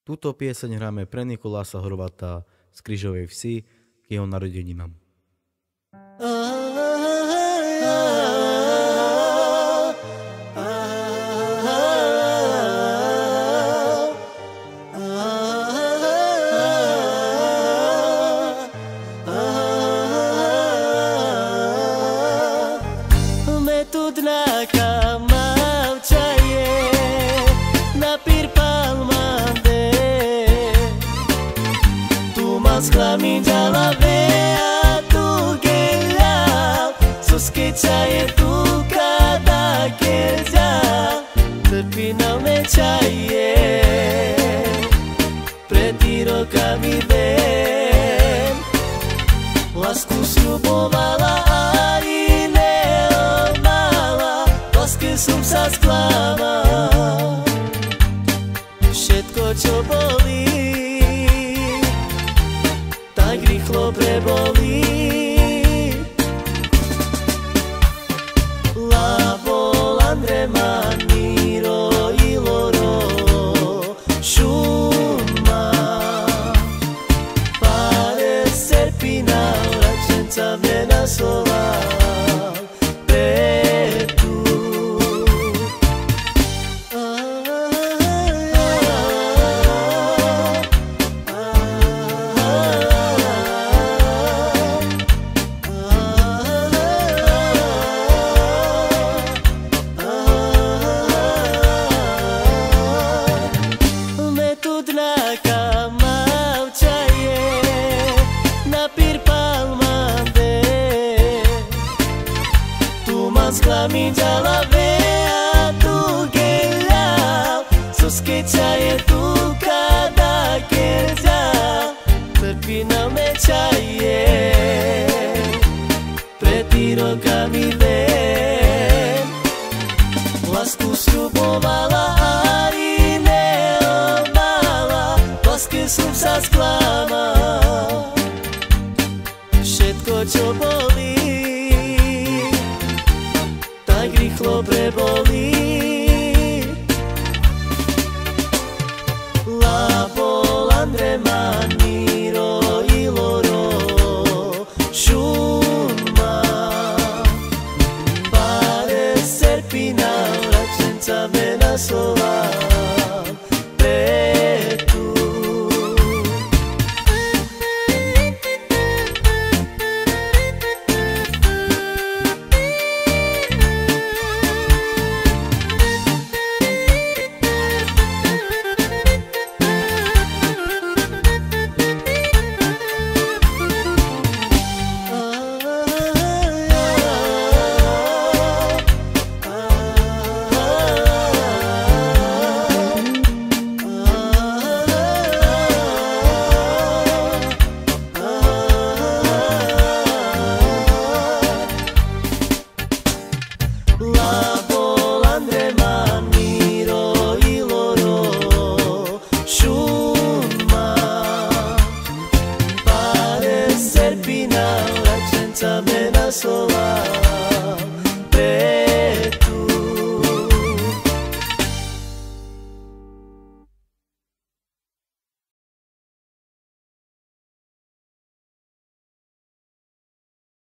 Túto pieseň hráme pre Nikoláša Horváta z Križovej Vsi k jeho narodeninám. Sclamintea la vea tu ghelau Suschițaie tu cada ghezea Tăpina meceaie Pretiro ca mi ven Lasku sľubovala ani neomala Lásky som sa sklamal Všetko čo bolí tak rýchlo prebolí. Lavo, Landrema, Miro i Loro, Šuma, Pare, Serpina, Račenca, Mena, Slova, Pretu. Sclamintea la vea tu ghelau Suschițaie tu cada ghezea Tăpina meceaie Pretiro ca mi ven Lásku sľubovala ani neomala Lásky som sa sklamal Všetko čo bolí tak rýchlo prebolí.